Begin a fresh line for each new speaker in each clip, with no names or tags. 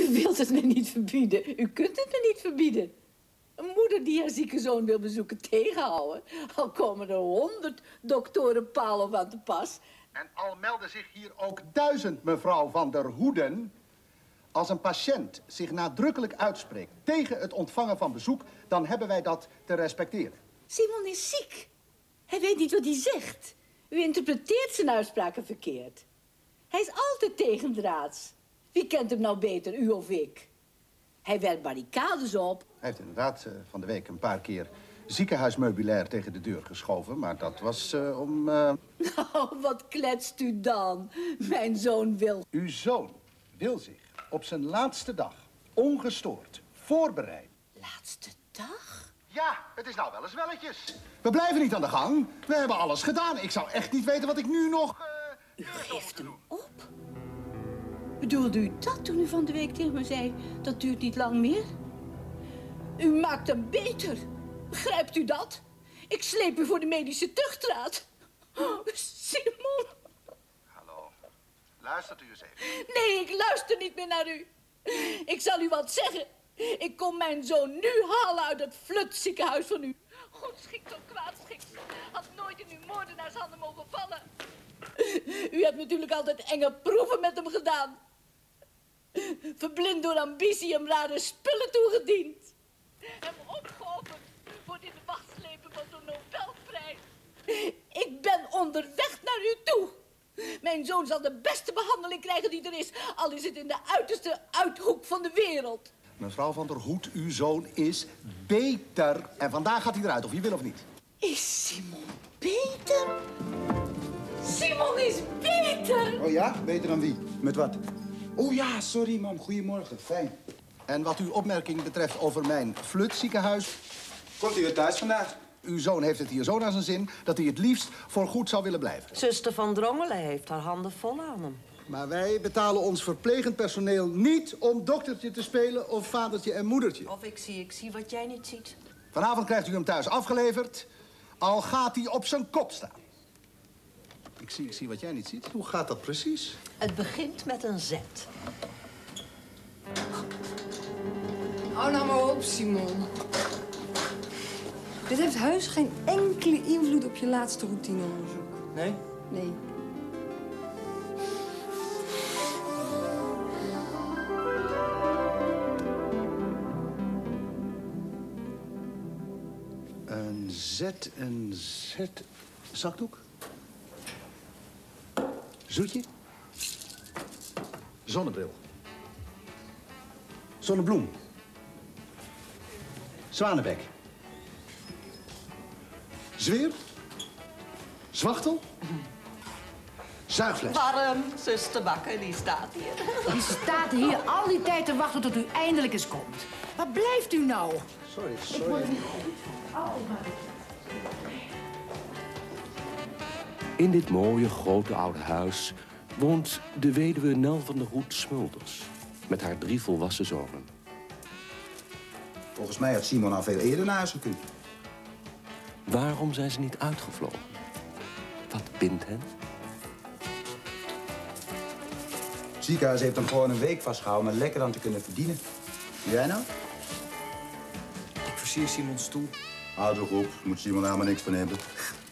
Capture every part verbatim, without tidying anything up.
U wilt het me niet verbieden. U kunt het me niet verbieden. Een moeder die haar zieke zoon wil bezoeken tegenhouden. Al komen er honderd doktoren Paalhof aan te pas.
En al melden zich hier ook duizend, mevrouw Van der Hoeden. Als een patiënt zich nadrukkelijk uitspreekt tegen het ontvangen van bezoek, dan hebben wij dat te respecteren.
Simon is ziek. Hij weet niet wat hij zegt. U interpreteert zijn uitspraken verkeerd. Hij is altijd tegendraads. Wie kent hem nou beter, u of ik? Hij werpt barricades op.
Hij heeft inderdaad uh, van de week een paar keer ziekenhuismeubilair tegen de deur geschoven, maar dat was uh, om... Uh...
Nou, wat kletst u dan? Mijn zoon wil...
Uw zoon wil zich op zijn laatste dag ongestoord voorbereiden.
Laatste dag?
Ja, het is nou wel eens welletjes. We blijven niet aan de gang. We hebben alles gedaan. Ik zou echt niet weten wat ik nu nog... Uh,
u geeft hem op? Bedoelde u dat toen u van de week tegen me zei, dat duurt niet lang meer? U maakt hem beter. Begrijpt u dat? Ik sleep u voor de medische tuchtraad. Oh, Simon.
Hallo. Luistert u eens even.
Nee, ik luister niet meer naar u. Ik zal u wat zeggen. Ik kom mijn zoon nu halen uit het flutziekenhuis van u. Goedschiks of kwaadschiks. Had nooit in uw moordenaars handen mogen vallen. U hebt natuurlijk altijd enge proeven met hem gedaan. Verblind door ambitie hem rare spullen toegediend. Hem opgeofferd voor dit wachtslepen van zo'n Nobelprijs. Ik ben onderweg naar u toe. Mijn zoon zal de beste behandeling krijgen die er is, al is het in de uiterste uithoek van de wereld.
Mevrouw Van der Hoed, uw zoon is beter. En vandaag gaat hij eruit, of je wil of niet.
Is Simon beter? Simon is beter!
Oh ja? Beter dan wie? Met wat? Oh ja, sorry mam. Goedemorgen. Fijn.
En wat uw opmerking betreft over mijn flutziekenhuis...
Komt u weer thuis vandaag?
Uw zoon heeft het hier zo naar zijn zin dat hij het liefst voor goed zou willen blijven.
Zuster van Drongelen heeft haar handen vol aan hem.
Maar wij betalen ons verplegend personeel niet om doktertje te spelen of vadertje en moedertje.
Of ik zie, ik zie wat jij niet ziet.
Vanavond krijgt u hem thuis afgeleverd, al gaat hij op zijn kop staan. Ik zie, ik zie wat jij niet ziet. Hoe gaat dat precies?
Het begint met een Z.
Hou nou maar op, Simon. Dit heeft heus geen enkele invloed op je laatste routineonderzoek.
Nee?
Nee.
Een Z, een Z... Zakdoek? Zoetje? Zonnebril. Zonnebloem. Zwanebek. Zweer. Zwachtel. Zuigfles.
Warm, zuster Bakker, die staat hier.
Die staat hier al die tijd te wachten tot u eindelijk eens komt. Waar blijft u nou?
Sorry, sorry.
In dit mooie, grote oude huis woont de weduwe Nel van der Hoed Smulders met haar drie volwassen zonen.
Volgens mij had Simon al veel eerder naar huis gekund.
Waarom zijn ze niet uitgevlogen? Wat bindt hen?
Het ziekenhuis heeft hem gewoon een week vastgehouden, maar lekker aan te kunnen verdienen. En jij nou?
Ik versier Simons stoel.
Houd toch op, moet Simon helemaal niks van hebben.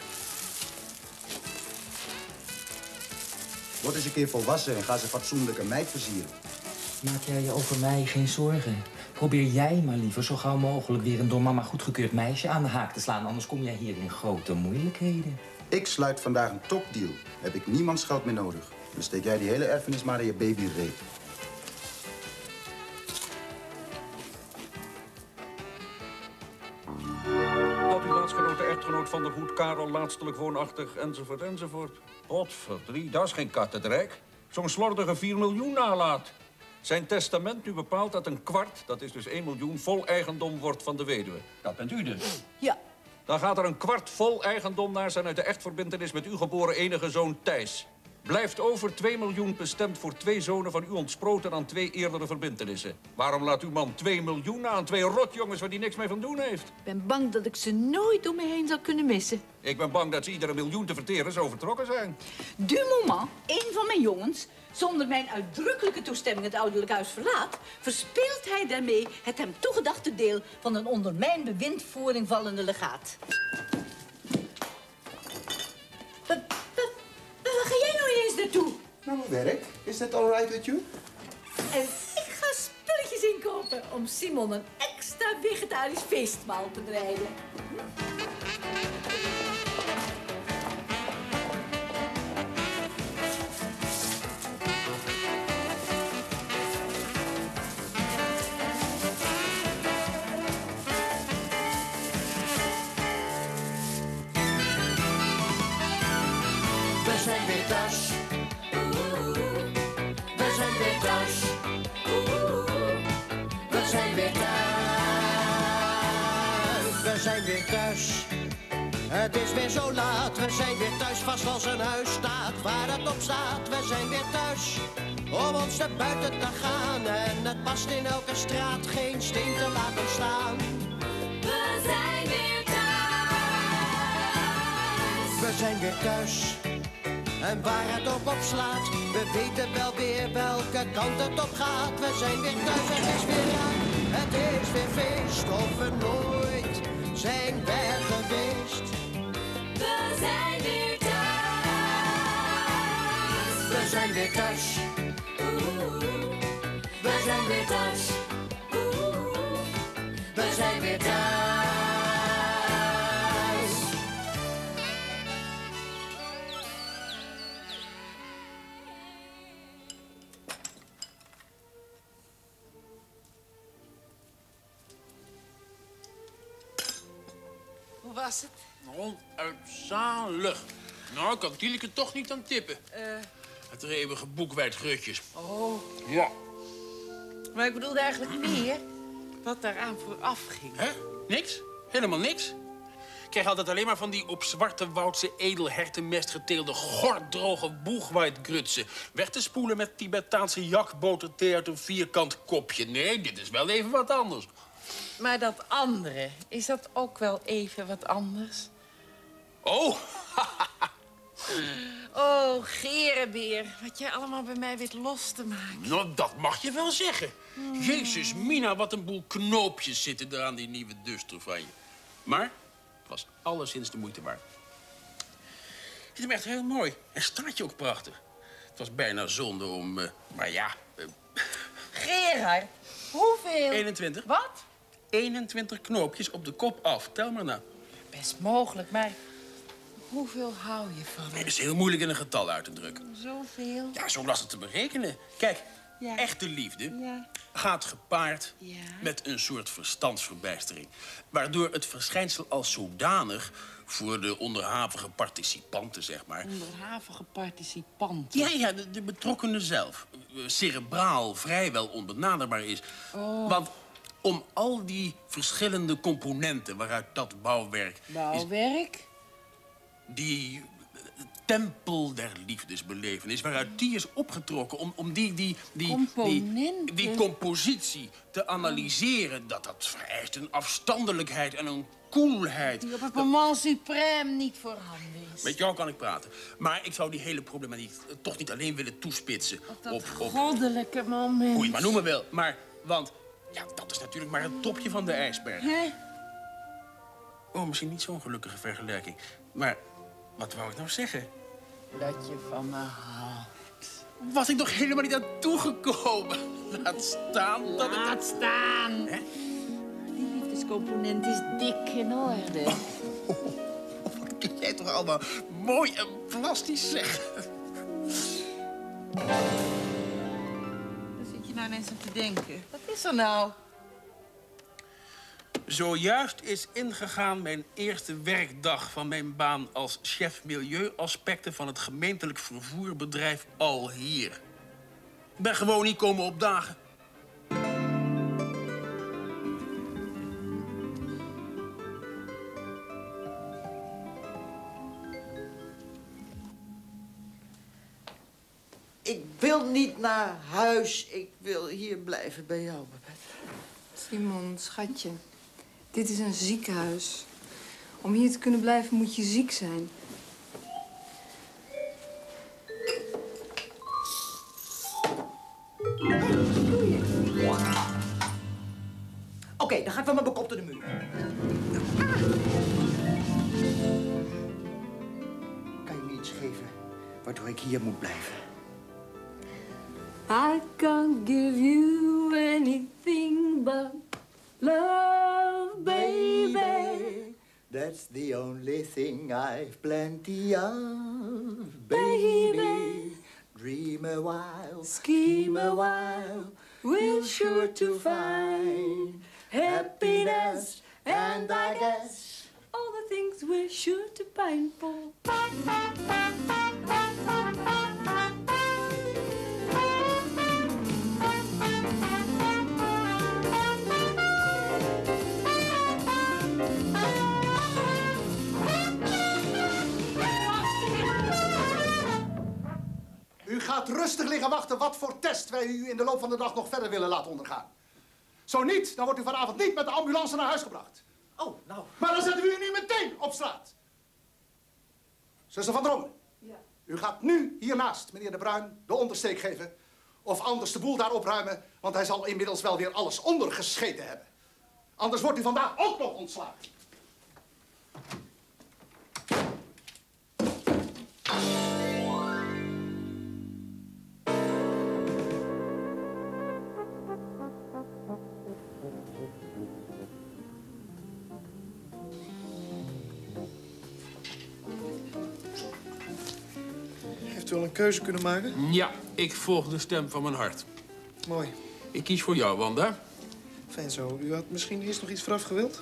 Word eens een keer volwassen en ga ze fatsoenlijk een meid versieren.
Maak jij je over mij geen zorgen. Probeer jij maar liever zo gauw mogelijk weer een door mama goedgekeurd meisje aan de haak te slaan. Anders kom jij hier in grote moeilijkheden.
Ik sluit vandaag een topdeal. Heb ik niemands geld meer nodig. Dan steek jij die hele erfenis maar in je babyreet.
Dat uw laatstgenote echtgenoot Van der Hoed, Karel, laatstelijk woonachtig, enzovoort, enzovoort. Potverdrie, dat is geen kattenrijk. Zo'n slordige vier miljoen nalaat. Zijn testament nu bepaalt dat een kwart, dat is dus één miljoen, vol eigendom wordt van de weduwe. Dat bent u dus.
Ja.
Dan gaat er een kwart vol eigendom naar zijn uit de echtverbintenis met uw geboren enige zoon Thijs. Blijft over twee miljoen bestemd voor twee zonen van u ontsproten aan twee eerdere verbintenissen. Waarom laat uw man twee miljoen aan twee rotjongens waar die niks mee van doen heeft?
Ik ben bang dat ik ze nooit om me heen zal kunnen missen.
Ik ben bang dat ze iedere miljoen te verteren zo vertrokken zijn.
Du moment een van mijn jongens zonder mijn uitdrukkelijke toestemming het ouderlijk huis verlaat, verspeelt hij daarmee het hem toegedachte deel van een onder mijn bewindvoering vallende legaat. Waar, waar, waar ga jij nou ineens naartoe?
Naar mijn werk. Is that all right with you?
En ik ga spulletjes inkopen om Simon een extra vegetarisch feestmaal te bereiden.
We zijn weer thuis. We zijn weer thuis. We zijn weer thuis. We zijn weer thuis. Het is weer zo laat. We zijn weer thuis, vast als een huis staat waar het op staat. We zijn weer thuis om ons naar buiten te gaan. En het past in elke straat geen steen te laten staan.
We zijn weer thuis.
We zijn weer thuis. En waar het ook op slaat, we weten wel weer welke kant het op gaat. We zijn weer thuis, het is weer raak, het is weer feest. Of we nooit zijn weg geweest.
We zijn weer thuis.
We zijn weer thuis.
We zijn weer thuis.
We zijn weer thuis.
Hoe was het?
Onuitzalig. Nou, ik kan Tieleke toch niet aan tippen.
Uh,
Het eeuwige boekwijd grutjes.
oh.
Ja.
Maar ik bedoelde eigenlijk meer wat daaraan vooraf ging.
Hè? Niks? Helemaal niks? Ik krijg altijd alleen maar van die op zwarte woudse edelhertenmest geteelde gorddroge boegwijdgrutsen. Weg te spoelen met Tibetaanse jakboterthee uit een vierkant kopje. Nee, dit is wel even wat anders.
Maar dat andere, is dat ook wel even wat anders?
Oh!
Oh, Gerenbeer, wat jij allemaal bij mij weet los te maken.
Nou, dat mag je wel zeggen.
Hmm.
Jezus, Mina, wat een boel knoopjes zitten er aan die nieuwe duster van je. Maar het was alleszins de moeite waard. Ik vind hem echt heel mooi. En staat je ook prachtig. Het was bijna zonde om, uh, maar ja... Uh,
Gerard, hoeveel?
eenentwintig.
Wat?
eenentwintig knoopjes op de kop af. Tel maar na.
Best mogelijk, maar hoeveel hou je van
Het
hem?
is heel moeilijk in een getal uit te drukken.
Zoveel?
Ja, zo lastig te berekenen. Kijk,
Ja.
echte liefde
Ja.
gaat gepaard
Ja.
met een soort verstandsverbijstering. Waardoor het verschijnsel als zodanig voor de onderhavige participanten, zeg maar...
Onderhavige participanten.
Ja, ja, de, de betrokkenen zelf. eh, Cerebraal vrijwel onbenaderbaar is.
Oh.
Want om al die verschillende componenten waaruit dat bouwwerk... is
Bouwwerk?
die eh, tempel der liefdesbelevenis, waaruit die is opgetrokken, om, om die, die, die, die,
Componenten?
die compositie te analyseren, dat dat vereist een afstandelijkheid en een koelheid.
Die op het moment suprême niet voorhanden is.
Met jou kan ik praten. Maar ik zou die hele problematiek eh, toch niet alleen willen toespitsen
Op dat
op... op
goddelijke moment.
hoe je het maar noemen wil. Maar, want, ja, dat is natuurlijk maar het topje van de ijsberg.
Hè?
Oh, misschien niet zo'n gelukkige vergelijking. Maar, wat wou ik nou zeggen?
Dat je van me houdt.
Was ik nog helemaal niet aan toegekomen? Laat staan dat het...
Laat staan.
Hè?
Die liefdescomponent is dik in orde.
Wat kun jij toch allemaal mooi en plastisch zeggen?
Daar zit je nou ineens aan te denken. Wat is er nou?
Zojuist is ingegaan mijn eerste werkdag van mijn baan als chef milieuaspecten van het gemeentelijk vervoerbedrijf Alhier. Ik ben gewoon niet komen opdagen.
wil niet naar huis. Ik wil hier blijven bij jou, Babette.
Simon, schatje. Dit is een ziekenhuis. Om hier te kunnen blijven moet je ziek zijn.
Oké, okay, dan ga ik wel met mijn kop door de muur. Kan je me iets geven waardoor ik hier moet blijven?
I can't give you anything but love, baby.
That's the only thing I've plenty of, baby. Dream a while, scheme a while, we're sure to find happiness, and I guess
All the things we're sure to pine for.
U gaat rustig liggen wachten wat voor test wij u in de loop van de dag nog verder willen laten ondergaan. Zo niet, dan wordt u vanavond niet met de ambulance naar huis gebracht.
Oh, nou.
Maar dan zetten we u nu meteen op straat. Zuster van Drongelen. Ja. U gaat nu hiernaast, meneer De Bruin, de ondersteek geven. Of anders de boel daar opruimen, want hij zal inmiddels wel weer alles ondergescheten hebben. Anders wordt u vandaag ook nog ontslagen.
Heeft u al een keuze kunnen maken?
Ja, ik volg de stem van mijn hart.
Mooi.
Ik kies voor jou, Wanda.
Fijn zo. U had misschien eerst nog iets vooraf gewild?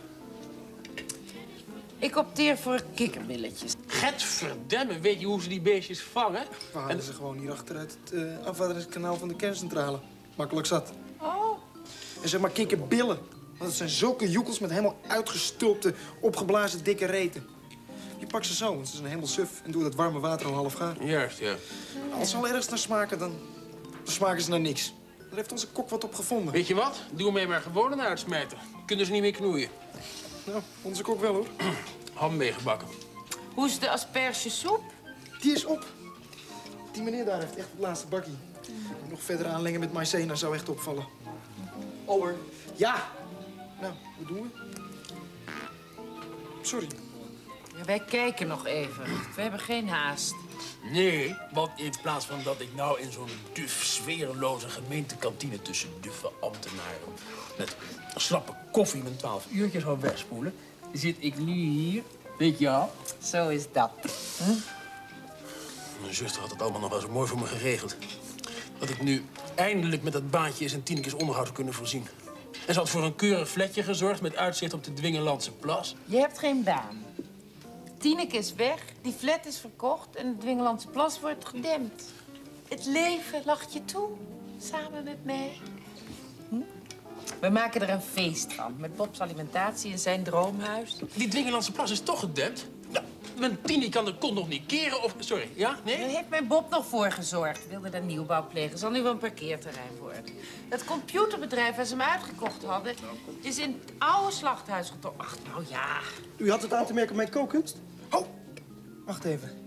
Ik opteer voor kikkerbilletjes.
Gadverdamme, weet je hoe ze die beestjes vangen?
We halen ze gewoon hier achteruit het uh, afwateringskanaal van de kerncentrale. Makkelijk zat.
Oh.
En zeg maar kikkerbillen. Want het zijn zulke joekels met helemaal uitgestulpte, opgeblazen dikke reten. Je pakt ze zo, want ze zijn helemaal suf en doet het warme water al half gaar.
Juist, ja.
Als ze al ergens naar smaken, dan, dan smaken ze naar niks. Daar heeft onze kok wat op gevonden.
Weet je wat? Doe hem maar gewoon een uitsmijter. Kunnen ze niet meer knoeien.
Nou, onze kok wel, hoor.
Ham meegebakken.
Hoe is de aspergesoep?
Die is op. Die meneer daar heeft echt het laatste bakkie. Nog verder aanlengen met maïzena zou echt opvallen. Oh, hoor. Ja. Nou, wat doen we? Sorry.
Ja, wij kijken nog even. We hebben geen haast.
Nee, want in plaats van dat ik nou in zo'n duf, sfeerloze gemeentekantine tussen duffe ambtenaren met een slappe koffie mijn twaalf uurtjes zou wegspoelen, zit ik nu hier, weet je al?
Zo is dat.
Hm? Mijn zuster had het allemaal nog wel zo mooi voor me geregeld. Dat ik nu eindelijk met dat baantje eens en tienekes onderhoud kunnen voorzien. En ze had voor een keurig flatje gezorgd met uitzicht op de Dwingelandse Plas.
Je hebt geen baan. Tineke is weg, die flat is verkocht en de Dwingelandse Plas wordt gedempt. Het leven lacht je toe, samen met mij. Hm? We maken er een feest van, met Bob's alimentatie in zijn droomhuis.
Die Dwingelandse Plas is toch gedempt? Nou, mijn Tini kan de kont nog niet keren of... Sorry, ja? Nee?
Daar heeft mijn Bob nog voor gezorgd. Wilde daar nieuwbouw plegen. Zal nu wel een parkeerterrein worden. Het computerbedrijf waar ze hem uitgekocht hadden, is in het oude slachthuis getrokken. Ach, nou ja.
U had het aan te merken op mijn kookkunst? Oh, wacht even.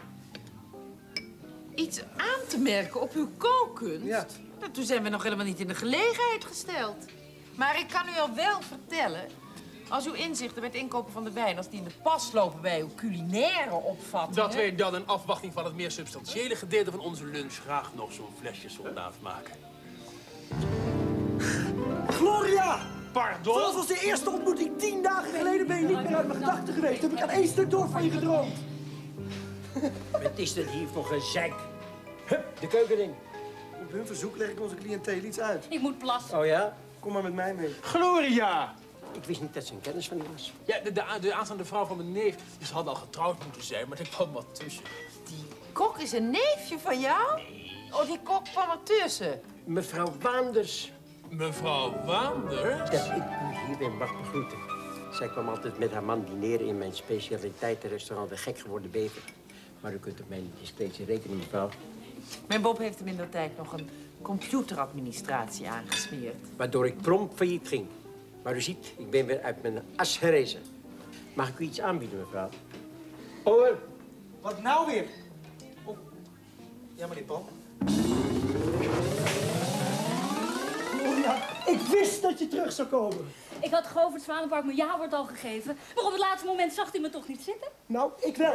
Iets aan te merken op uw kookkunst?
Ja.
Nou, toen zijn we nog helemaal niet in de gelegenheid gesteld. Maar ik kan u al wel vertellen, als uw inzichten bij het inkopen van de wijn, als die in de pas lopen bij uw culinaire opvattingen...
Dat wij dan in afwachting van het meer substantiële gedeelte van onze lunch graag nog zo'n flesje soldaat maken.
Gloria!
Pardon?
Zoals was de eerste ontmoeting tien dagen geleden ben je niet meer uit mijn gedachten geweest. Heb ik aan één stuk door van je gedroomd.
Wat is dit hier voor gezeik? Hup, de keuken in.
Op hun verzoek leg ik onze cliënteel iets uit.
Ik moet plassen.
Oh ja?
Kom maar met mij mee.
Gloria!
Ik wist niet dat ze een kennis van die was.
Ja, de, de, de aanstaande vrouw van mijn neef. Ze had al getrouwd moeten zijn, maar er kwam wat tussen.
Die kok is een neefje van jou? Oh, die kok kwam er tussen.
Mevrouw Waanders.
Mevrouw Waanders?
Dat ik u hier ben mag begroeten. Zij kwam altijd met haar man dineren in mijn specialiteitenrestaurant De Gek Geworden Bever. Maar u kunt op mijn discretie rekenen, mevrouw.
Mijn Bob heeft hem in de tijd nog een computeradministratie aangesmeerd.
Waardoor ik prompt failliet ging. Maar u ziet, ik ben weer uit mijn as gerezen. Mag ik u iets aanbieden, mevrouw? Over.
Wat nou weer? Oh. Ja, meneer Paul. Oh ja, ik wist dat je terug zou komen.
Ik had Govert Zwanenpark mijn ja-woord al gegeven. Maar op het laatste moment zag hij me toch niet zitten?
Nou, ik wel.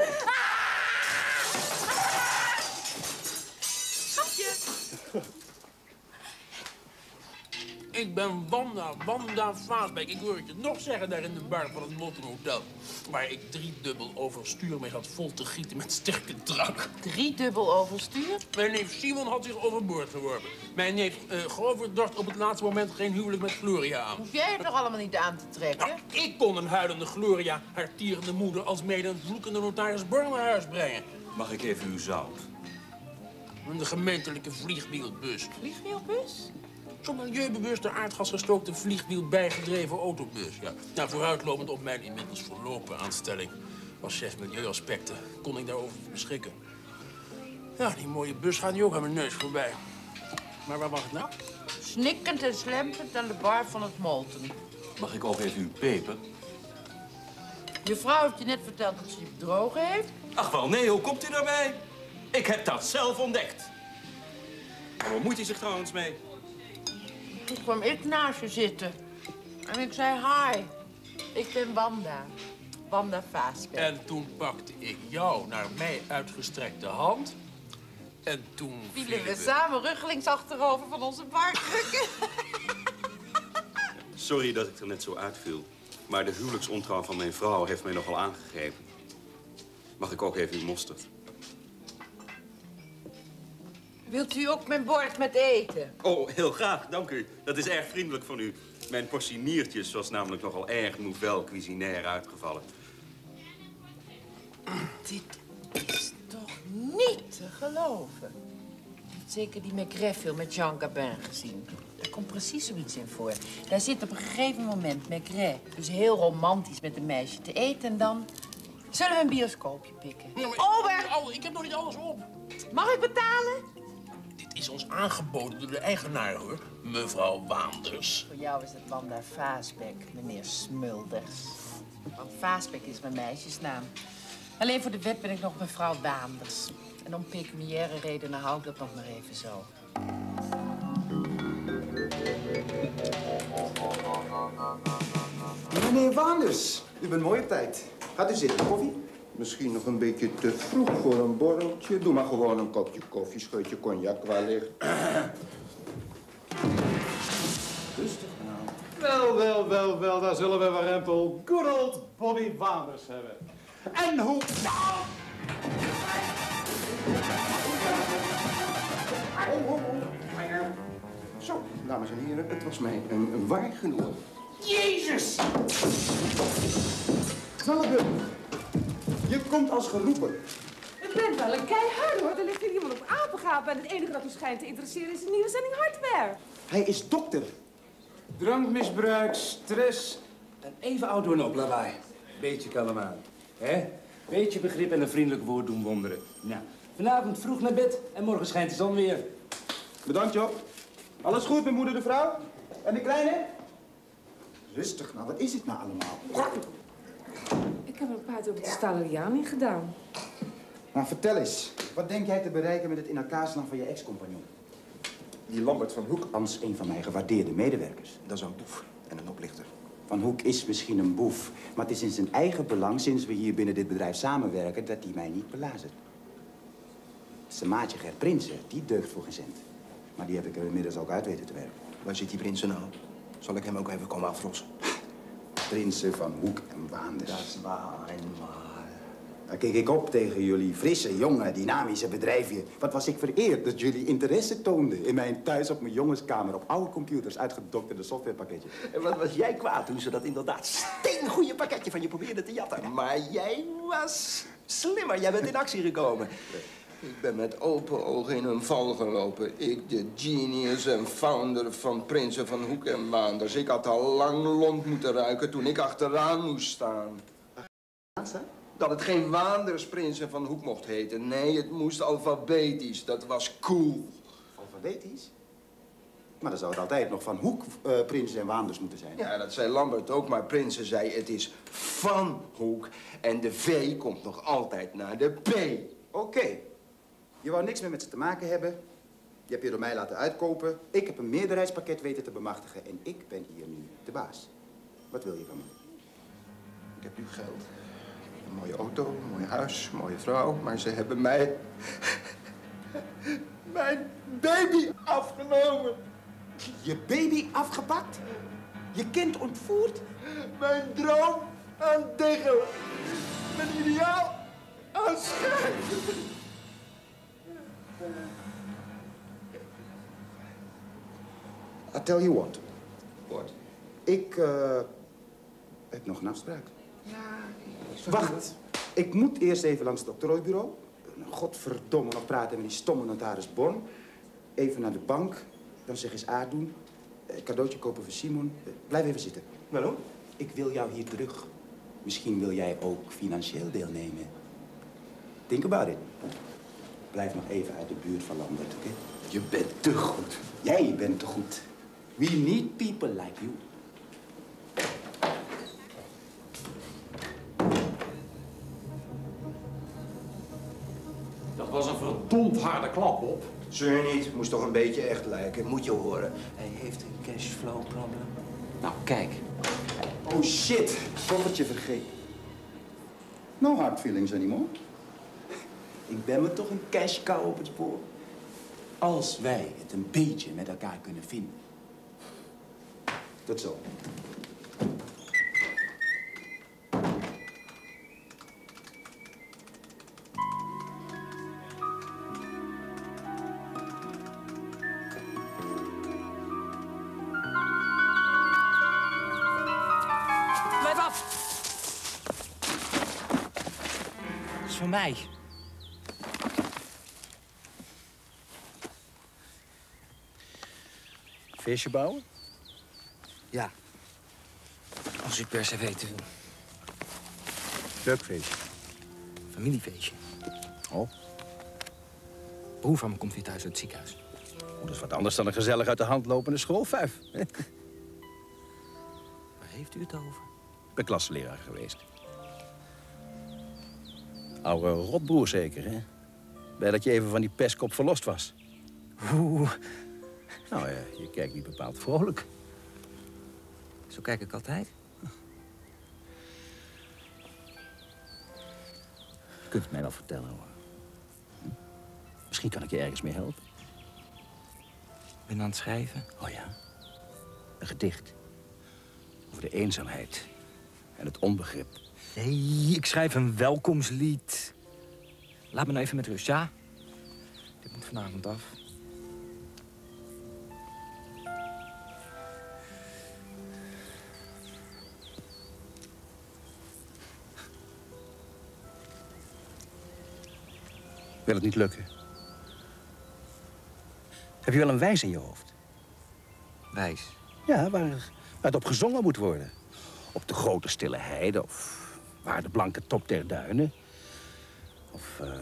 Ik ben Wanda, Wanda Vaasbeek. Ik hoor het je nog zeggen daar in de bar van het Motten Hotel. Waar ik driedubbel overstuur mee had vol te gieten met sterke drank.
Driedubbel overstuur?
Mijn neef Simon had zich overboord geworpen. Mijn neef uh, Govert dacht op het laatste moment geen huwelijk met Gloria aan.
Hoef jij het toch allemaal niet aan te trekken?
Nou, ik kon een huilende Gloria, haar tierende moeder, als mede een vloekende notaris Born naar huis brengen.
Mag ik even uw zout?
En de gemeentelijke vliegwielbus.
Vliegwielbus?
Zo'n milieubewuste aardgasgestookte vliegwiel bijgedreven autobus. Ja. Nou, vooruitlopend op mijn inmiddels verlopen aanstelling als chef milieuaspecten kon ik daarover beschikken. Ja, die mooie bus gaat nu ook aan mijn neus voorbij. Maar waar was het nou?
Snikkend en slempend aan de bar van het Molten.
Mag ik ook even uw peper?
Je vrouw heeft je net verteld dat ze je bedrogen heeft?
Ach wel, nee, hoe komt u daarbij? Ik heb dat zelf ontdekt. Waar bemoeit hij zich trouwens mee?
Toen kwam ik naast je zitten. En ik zei, hi, ik ben Wanda. Wanda Vaasbeek.
En toen pakte ik jou naar mij uitgestrekte hand. En toen
vielen we samen ruggelings achterover van onze barkrukken.
Sorry dat ik er net zo uitviel. Maar de huwelijksontrouw van mijn vrouw heeft mij nogal aangegrepen. Mag ik ook even uw mosterd?
Wilt u ook mijn bord met eten?
Oh, heel graag, dank u. Dat is erg vriendelijk van u. Mijn portie niertjes was namelijk nogal erg nouvelle cuisinaire uitgevallen.
Dit is toch niet te geloven? Je hebt zeker die Maigret-film met Jean Gabin gezien. Daar komt precies zoiets in voor. Daar zit op een gegeven moment Maigret, dus heel romantisch met een meisje te eten en dan... Zullen we een bioscoopje pikken?
Ober! Ik heb nog niet alles op.
Mag ik betalen?
Dit is ons aangeboden door de eigenaar, hoor. Mevrouw Waanders.
Voor jou is het Wanda Vaasbeek, meneer Smulders. Want Vaasbeek is mijn meisjesnaam. Alleen voor de wet ben ik nog mevrouw Waanders. En om pecuniaire redenen hou ik dat nog maar even zo.
Meneer Waanders, u bent mooi op tijd. Gaat u zitten, koffie? Misschien nog een beetje te vroeg voor een borreltje. Doe maar gewoon een kopje koffie, scheutje cognac waar ligt. Rustig nou.
Wel, wel, wel, wel, daar zullen we warempel good old Bobby Waanders hebben. En hoe...
Oh, oh, oh. Zo, dames en heren, het was mij een, een waar genoegen.
Jezus!
Knallenburg, je komt als geroepen.
Ik ben wel een keihard hoor. Er ligt hier iemand op apengapen en het enige dat u schijnt te interesseren is een nieuwe zending hardware.
Hij is dokter.
Drankmisbruik, stress en even oud doen op lawaai. Beetje kalm aan, hè? Beetje begrip en een vriendelijk woord doen wonderen. Nou, vanavond vroeg naar bed en morgen schijnt de zon weer.
Bedankt, Job. Alles goed met moeder de vrouw? En de kleine? Rustig nou, wat is het nou allemaal?
Ik heb er een paar op de Staleriaan gedaan.
Nou, vertel eens. Wat denk jij te bereiken met het in elkaar slaan van je ex-compagnon? Die Lambert van Hoek, Ans, een van mijn gewaardeerde medewerkers.
Dat is een boef en een oplichter.
Van Hoek is misschien een boef, maar het is in zijn eigen belang, sinds we hier binnen dit bedrijf samenwerken, dat hij mij niet belazert. Zijn maatje Gert Prinsen, die deugt voor geen cent. Maar die heb ik er inmiddels ook uit weten te werken.
Waar zit die Prinsen nou? Zal ik hem ook even komen afrossen?
Prinsen van Hoek en Waanders.
Dat is waar, maar...
Daar keek ik op tegen jullie frisse, jonge, dynamische bedrijfje. Wat was ik vereerd dat jullie interesse toonden in mijn thuis op mijn jongenskamer op oude computers uitgedokterde softwarepakketje.
En wat was jij kwaad toen ze dat inderdaad steengoede pakketje van je probeerden te jatten. Maar jij was slimmer. Jij bent in actie gekomen.
Ik ben met open ogen in een val gelopen. Ik, de genius en founder van Prinsen van Hoek en Waanders. Ik had al lang lont moeten ruiken toen ik achteraan moest staan. Dat het geen Waanders Prinsen van Hoek mocht heten. Nee, het moest alfabetisch. Dat was cool.
Alfabetisch? Maar dan zou het altijd nog van Hoek, uh, Prinsen en Waanders moeten zijn.
Ja, dat zei Lambert ook, maar Prinsen zei het is van Hoek. En de V komt nog altijd na de P.
Oké. Okay. Je wou niks meer met ze te maken hebben. Je hebt je door mij laten uitkopen. Ik heb een meerderheidspakket weten te bemachtigen. En ik ben hier nu de baas. Wat wil je van me?
Ik heb nu geld. Een mooie auto, een mooi huis, een mooie vrouw. Maar ze hebben mij... mijn baby afgenomen.
Je baby afgepakt? Je kind ontvoerd?
Mijn droom aan diggelen. Mijn ideaal aan schrijven.
I tell you what.
What?
Ik uh, heb nog een afspraak.
Ja.
Wacht. Ik moet eerst even langs het octrooibureau. Godverdomme nog praten met die stomme notaris Born. Even naar de bank. Dan zeg eens A doen. Een cadeautje kopen voor Simon. Blijf even zitten.
Waarom?
Ik wil jou hier terug. Misschien wil jij ook financieel deelnemen. Think about it. Blijf nog even uit de buurt van Lambert, oké? Okay?
Je bent te goed.
Jij bent te goed. We need people like you.
Dat was een verdomd harde klap, op.
Zeur niet, moest toch een beetje echt lijken. Moet je horen. Hij heeft een cashflow probleem.
Nou, kijk. Oh shit, koffertje vergeten. No hard feelings anymore. Ik ben me toch een cash cow op het spoor. Als wij het een beetje met elkaar kunnen vinden. Tot zo.
Blijf af! Dat is voor mij.
Feestje bouwen?
Ja. Als u per se weten wil.
Leuk feestje.
Familiefeestje.
Oh.
Broer van me komt weer thuis uit het ziekenhuis.
Oh, dat is wat anders dan een gezellig uit de hand lopende schoolfuif.
Waar heeft u het over?
Ik ben klasleraar geweest. Oude rotbroer zeker, hè? Bij dat je even van die pestkop verlost was.
Oeh.
Nou ja, je kijkt niet bepaald vrolijk.
Zo kijk ik altijd.
Je kunt het mij wel vertellen, hoor. Hm? Misschien kan ik je ergens mee helpen.
Ik ben aan het schrijven.
Oh ja? Een gedicht. Over de eenzaamheid en het onbegrip.
Nee, ik schrijf een welkomstlied. Laat me nou even met rust, ja? Dit moet vanavond af.
Wil het niet lukken? Heb je wel een wijs in je hoofd?
Wijs?
Ja, waar, waar het op gezongen moet worden. Op de grote stille heide of waar de blanke top der duinen. Of uh,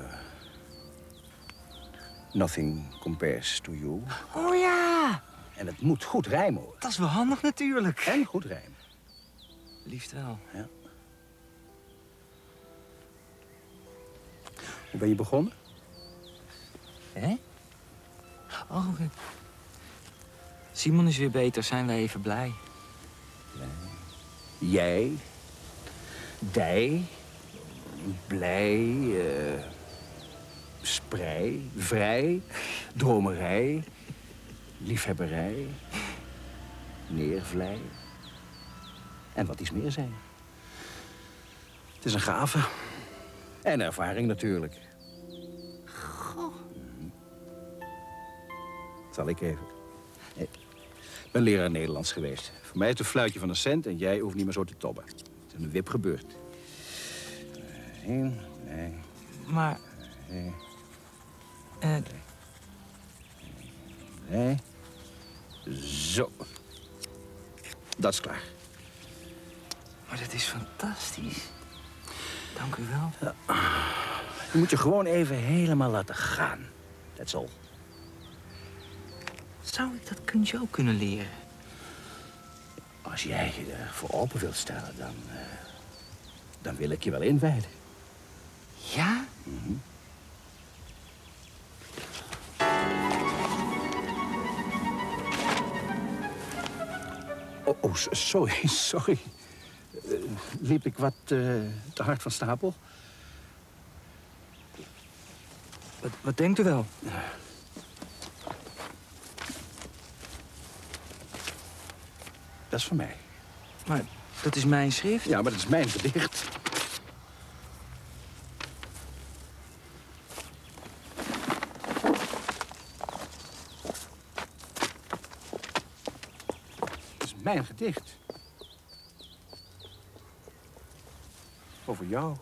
Nothing compares to you.
Oh ja!
En het moet goed rijmen, hoor.
Dat is wel handig natuurlijk.
En goed rijmen.
Liefst wel.
Ja. Hoe ben je begonnen?
Hè? Oh, okay. Simon is weer beter. Zijn wij even blij?
Jij, dij, blij, uh, sprei, vrij, dromerij, liefhebberij, neervlei en wat iets meer zijn. Het is een gave en ervaring natuurlijk.
Goh.
Zal ik even? Nee. Ik ben leraar Nederlands geweest. Voor mij is het een fluitje van een cent en jij hoeft niet meer zo te tobben. Het is een wip gebeurd. Nee, nee.
Maar...
Nee.
Uh...
Nee. Zo. Dat is klaar.
Maar dat is fantastisch. Dank u wel.
Je moet je gewoon even helemaal laten gaan. That's all.
Zou ik dat kunstje ook kunnen leren?
Als jij je ervoor open wilt stellen, dan... Uh, dan wil ik je wel inwijden.
Ja?
Mm-hmm. Oh, oh, sorry, sorry. Uh, liep ik wat uh, te hard van stapel?
Wat, wat denkt u wel?
Uh. Dat is voor mij.
Maar dat is mijn schrift?
Ja, maar dat is mijn gedicht. Dat is mijn gedicht. Over jou.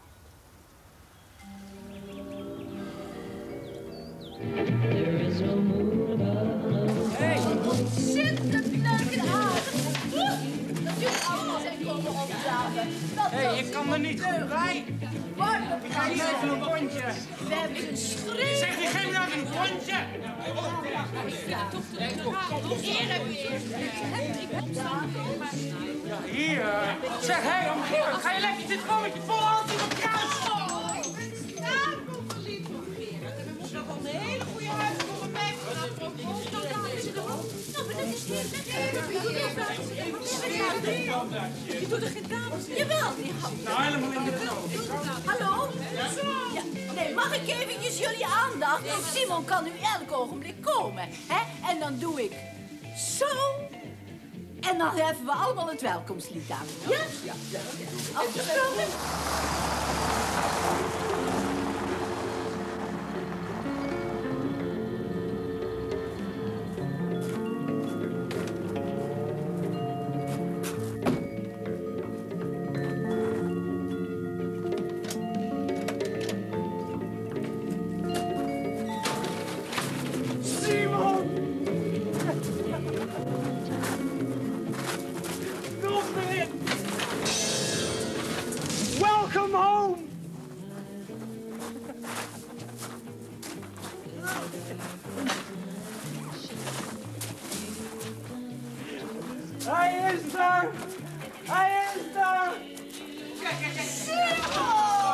Hey, ontzettend leuke avond. Dat jullie allemaal zijn komen opdraven.
Hé, hey, ik kan er niet goed bij. Ik ga hier even een rondje.
We hebben een schreeuw.
Zeg, je geeft me even een rondje. Ja, hier. Zeg, hé, hey, omgeer. Ga je lekker dit rommetje vol altijd op kruis.
We moeten nog een hele goede huis voor een meisje. Je doet er geen dames. Jawel.
Nou, helemaal in de knoop.
Hallo? Ja, nee, mag ik eventjes jullie aandacht? Simon kan nu elk ogenblik komen. Hè? En dan doe ik zo. En dan heffen we allemaal het welkomstlied aan. Ja? Ja. ja. Afgesproken?
Welcome home! Hij is daar! Hij is daar!
Simon!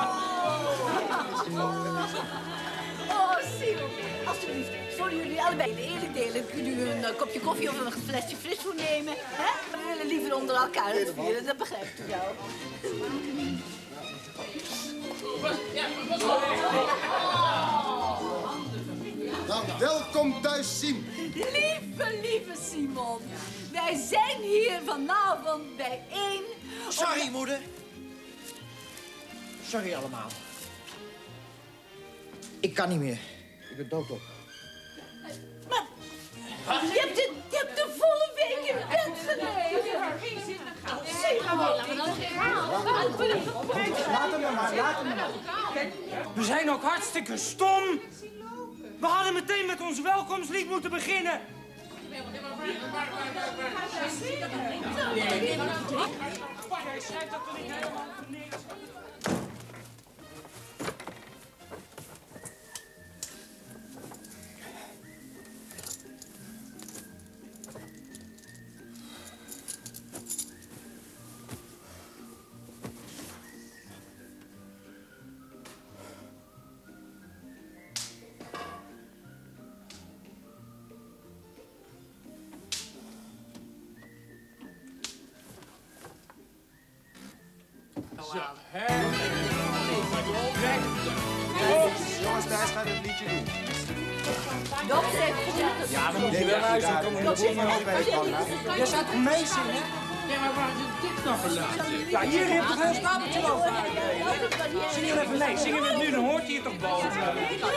Oh, Simon, alsjeblieft. Voor jullie allebei eerlijk delen. Kunt u een uh, kopje koffie of een flesje fris voor nemen? Hè? We willen liever onder elkaar het vieren, dat begrijpt u wel.
Nou, welkom thuis, Sim.
Lieve, lieve Simon. Wij zijn hier vanavond bijeen.
Sorry, moeder. Sorry allemaal. Ik kan niet meer. Ik ben doodop.
Maar je hebt, de, je hebt de volle week in bed gelegen.
Geen zin in gaan.
Laat hem maar, laat hem maar.
We zijn ook hartstikke stom. We hadden meteen met ons welkomstlied moeten beginnen. Jij schrijft dat er niet helemaal niks.
Jongens, daar gaat het liedje doen.
Dat zegt je.
Ja, we moeten wel luisteren. Kom er niet meer bij.
Jij staat toch meezingen? Ja, maar waar is dit nog geluid? Ja, hier heeft toch een stapeltje over uitgereden? Zing er even mee. Zingen we het nu, dan hoort hij het toch boven.
Waar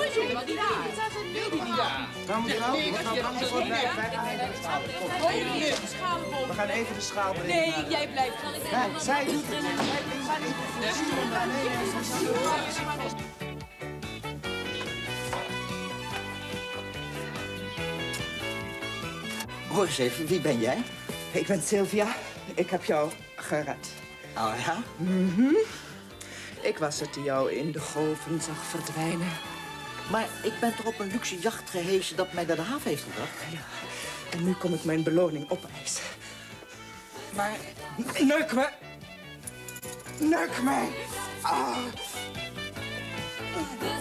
moet je nou? Moet nou anders voor wij gaan even de schaal. We gaan even de schaal brengen.
Nee, jij blijft.
Nee, zij doet het.
Hoor eens even, wie ben jij? Ik ben Sylvia. Ik heb jou gered. Oh ja? Mm-hmm. Ik was het die jou in de golven zag verdwijnen. Maar ik ben toch op een luxe jacht gehesen dat mij naar de haven heeft gebracht?
Ja, en nu kom ik mijn beloning opeisen.
Maar...
Neuk me! Neuk mij! Ah.